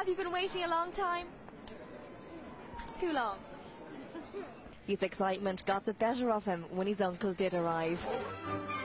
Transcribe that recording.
Have you been waiting a long time? Too long. His excitement got the better of him when his uncle did arrive.